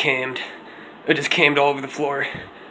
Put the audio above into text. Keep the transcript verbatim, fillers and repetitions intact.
cammed. It just cammed all over the floor.